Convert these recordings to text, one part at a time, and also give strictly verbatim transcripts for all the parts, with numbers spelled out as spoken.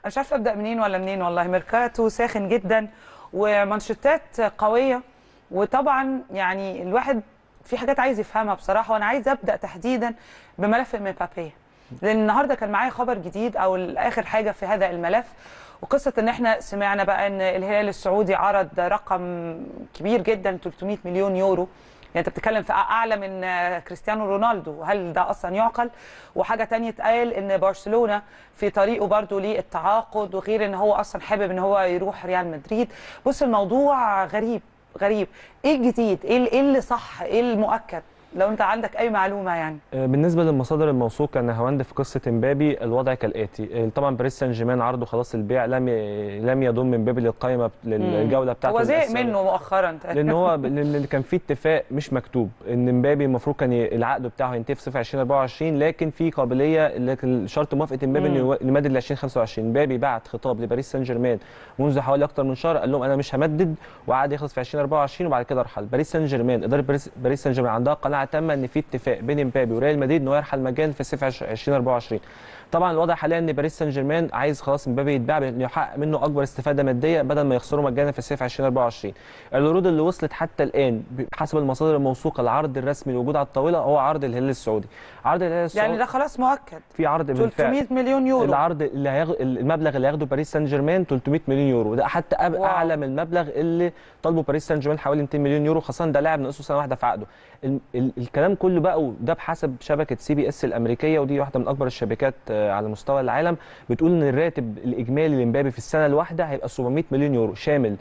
مش عارفه ابدا منين ولا منين والله. ميركاتو ساخن جدا ومانشيتات قويه، وطبعا يعني الواحد في حاجات عايز يفهمها بصراحه، وانا عايز ابدا تحديدا بملف مبابي، لان النهارده كان معايا خبر جديد او اخر حاجه في هذا الملف، وقصه ان احنا سمعنا بقى ان الهلال السعودي عرض رقم كبير جدا ثلاثمائة مليون يورو. يعني انت بتتكلم في اعلى من كريستيانو رونالدو، هل ده اصلا يعقل؟ وحاجه ثانيه اتقال ان برشلونه في طريقه برضو للتعاقد، وغير ان هو اصلا حابب ان هو يروح ريال مدريد. بص الموضوع غريب غريب. ايه الجديد؟ ايه اللي صح؟ ايه المؤكد؟ لو انت عندك اي معلومه يعني. بالنسبه للمصادر الموثوقه ان هوند في قصه امبابي الوضع كالاتي. طبعا باريس سان جيرمان عرضه خلاص البيع، لم لم يضم امبابي للقائمه للجوله بتاعته. هو زهق منه مؤخرا لان هو لان كان في اتفاق مش مكتوب ان امبابي المفروض كان العقد بتاعه ينتهي في صيف ألفين وأربعة وعشرين، لكن في قابليه، لكن شرط موافقه امبابي انه يمدد ل ألفين وخمسة وعشرين. امبابي بعت خطاب لباريس سان جيرمان منذ حوالي اكثر من شهر، قال لهم انا مش همدد، وعقد يخلص في ألفين وأربعة وعشرين وبعد كده ارحل. باريس سان جيرمان اداره باريس, باريس سان جيرمان عندها قناعه تامه ان في اتفاق بين امبابي وريال مدريد انه يرحل مجانا في صيف ألفين وأربعة وعشرين. طبعا الوضع حاليا ان باريس سان جيرمان عايز خلاص امبابي يتباع بانه يحقق منه اكبر استفاده ماديه بدل ما يخسره مجانا في صيف ألفين وأربعة وعشرين. العروض اللي وصلت حتى الان حسب المصادر الموثوقه، العرض الرسمي الوجود على الطاوله هو عرض الهلال السعودي. عرض الهلال السعودي يعني ده خلاص مؤكد في عرض بالفعل ثلاثمائة مليون يورو. العرض اللي هيغ... المبلغ اللي هياخده باريس سان جيرمان ثلاثمائة مليون يورو، ده حتى أب... اعلى من المبلغ اللي طالبه باريس سان جيرمان حوالي مئتين مليون يورو، خاصه ده لاعب ناقصه سنه واحده في عقده. ال... ال... الكلام كله بقى، وده بحسب شبكه سي بي اس الامريكيه، ودي واحده من اكبر الشبكات على مستوى العالم، بتقول ان الراتب الاجمالي لامبابي في السنه الواحده هيبقى سبعمائة مليون يورو، شامل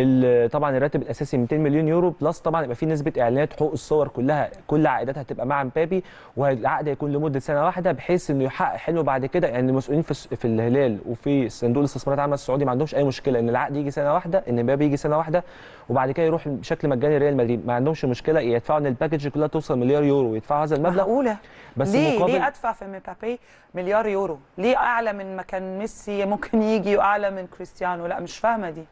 طبعا الراتب الاساسي مئتين مليون يورو، بلس طبعا يبقى في نسبه اعلانات، حقوق الصور كلها، كل عائداتها هتبقى مع امبابي، والعقد هيكون لمده سنه واحده بحيث انه يحقق حلمه بعد كده. يعني المسؤولين في في الهلال وفي صندوق الاستثمارات العامه السعودي ما عندهمش اي مشكله ان العقد يجي سنه واحده، ان امبابي يجي سنه واحده وبعد كده يروح بشكل مجاني ريال مدريد، ما عندهمش مشكله يدفعوا ان الباكج كلها توصل مليار يورو ويدفعوا هذا المبلغ. معقوله؟ بس ليه مقابل ليه ادفع في مبابي مليار يورو؟ ليه اعلى من ما كان ميسي ممكن يجي واعلى من كريستيانو؟ لا مش فاهمه دي.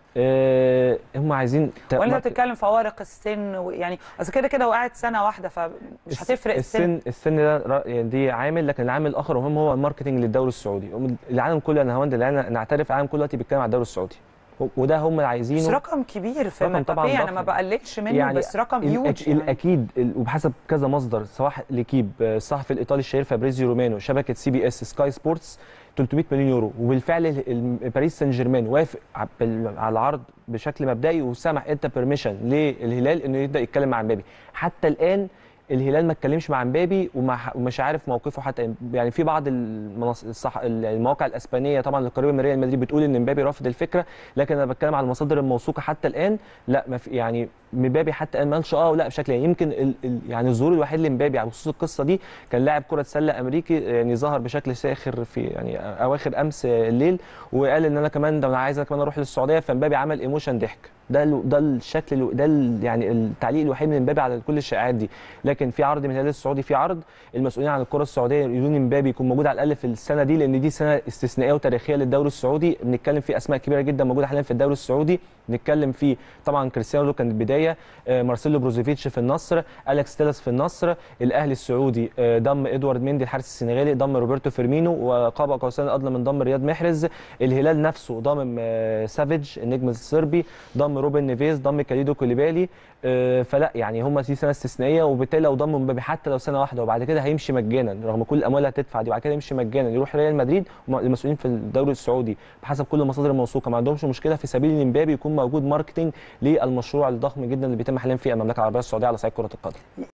أه هم عايزين ولا انت بتتكلم فوارق السن و... يعني اصل كده كده وقعت سنه واحده فمش هتفرق السن. السن السن ده يعني دي عامل، لكن العامل الاخر مهم هو الماركتنج للدوري السعودي. العالم كله انا هوند اللي نعترف العالم كله دلوقتي بيتكلم على الدوري السعودي، وده هم اللي عايزينه. بس رقم كبير في مبابي، انا ما بقللش منه يعني، بس رقم هيوج يعني. الاكيد وبحسب كذا مصدر، سواء ليكيب، الصحفي الايطالي الشهير فابريزيو رومانو، شبكه سي بي اس، سكاي سبورتس، ثلاثمائة مليون يورو. وبالفعل باريس سان جيرمان وافق على العرض بشكل مبدئي وسمح ادى بيرميشن للهلال انه يبدا يتكلم مع امبابي. حتى الان الهلال ما اتكلمش مع امبابي ومش عارف موقفه حتى. يعني في بعض المنص... الصح... المواقع الاسبانيه طبعا القريبه من ريال مدريد بتقول ان امبابي رافض الفكره، لكن انا بتكلم على المصادر الموثوقه حتى الان لا ما في، يعني امبابي حتى الان ما قالش اه ولا بشكل. يعني يمكن ال... ال... يعني الظهور الوحيد لامبابي على خصوص القصه دي كان لاعب كره سله امريكي، يعني ظهر بشكل ساخر في يعني اواخر امس الليل وقال ان انا كمان ده انا عايز كمان اروح للسعوديه، فامبابي عمل ايموشن ضحك. ده ده الشكل، ده يعني التعليق الوحيد من امبابي على كل الشائعات دي. لكن في عرض من الهلال السعودي، في عرض المسؤولين عن الكره السعوديه يريدون امبابي يكون موجود على الاقل في السنه دي، لان دي سنه استثنائيه وتاريخيه للدوري السعودي. بنتكلم في اسماء كبيره جدا موجوده حاليا في الدوري السعودي، بنتكلم في طبعا كريستيانو كان البدايه، مارسيلو بروزوفيتش في النصر، اليكس تيلس في النصر، الاهلي السعودي ضم ادوارد ميندي الحارس السنغالي، ضم روبرتو فيرمينو، وقاب قوسين الادنى من ضم رياض محرز. الهلال نفسه ضم سافيج النجم الصربي، ضم روبن نيفيز، ضم كاليدو كوليبالي. فلا يعني هم دي سنه استثنائيه، وبالتالي لو ضموا مبابي حتى لو سنه واحده وبعد كده هيمشي مجانا رغم كل الاموال اللي هتدفع دي، وبعد كده يمشي مجانا يروح ريال مدريد. المسؤولين في الدوري السعودي بحسب كل المصادر الموثوقه ما عندهمش مشكله في سبيل ان امبابي يكون موجود ماركتنج للمشروع الضخم جدا اللي بيتم حاليا في المملكه العربيه السعوديه على صعيد كره القدم.